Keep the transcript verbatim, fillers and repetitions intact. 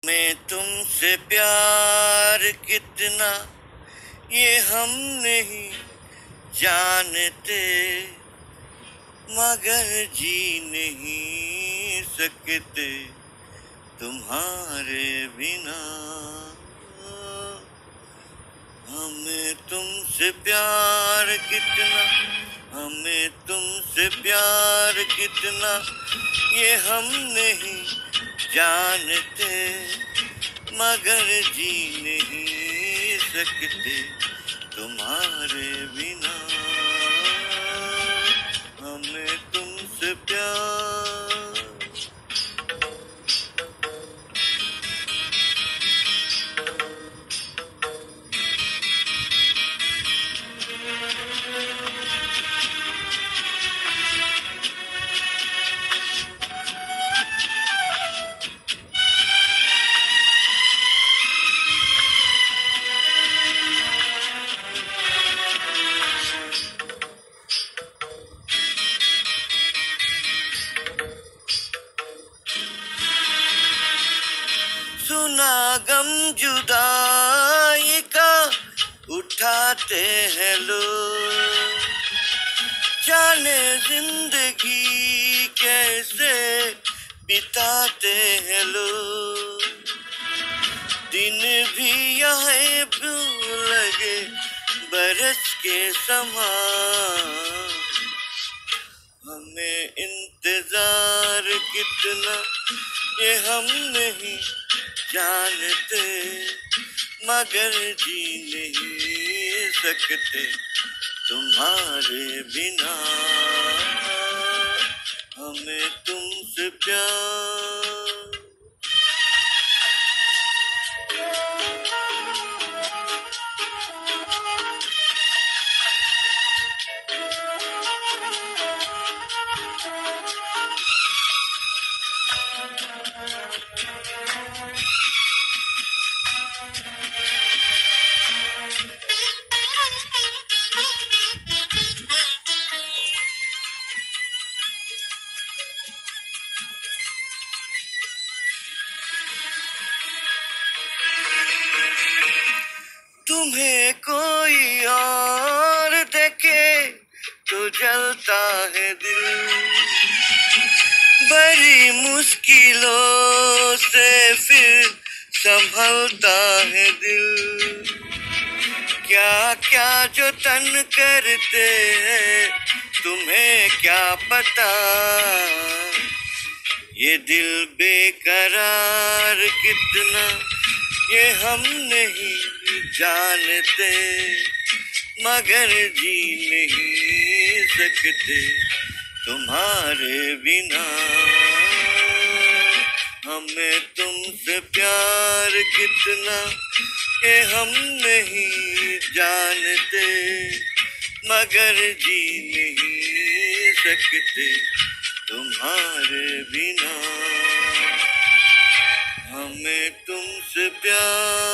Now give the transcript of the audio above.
मैं तुमसे प्यार कितना ये हम नहीं जानते, मगर जी नहीं सकते तुम्हारे बिना। हमें तुमसे प्यार कितना, हमें तुमसे प्यार कितना ये हम नहीं जानते, मगर जी नहीं सकते तुम्हारे बिना। हमें तुमसे प्यार। सुना गम जुदाई का उठाते हैं लोग, जाने जिंदगी कैसे बिताते हैं लोग। दिन भी यहाँ भूल लगे बरस के समान, हमें इंतजार कितना ये हम नहीं जानते, मगर जी नहीं सकते तुम्हारे बिना। हमें तुमसे प्यार। तुम्हें कोई और देखे तो जलता है दिल, बड़ी मुश्किलों से फिर संभलता है दिल। क्या क्या जो तन करते हैं तुम्हें क्या पता, ये दिल बेकरार कितना ये हम नहीं जानते, मगर जी नहीं सकते तुम्हारे बिना। हमें तुमसे प्यार कितना ये हम नहीं जानते, मगर जी नहीं सकते तुम्हारे बिना। हमें तुमसे प्यार।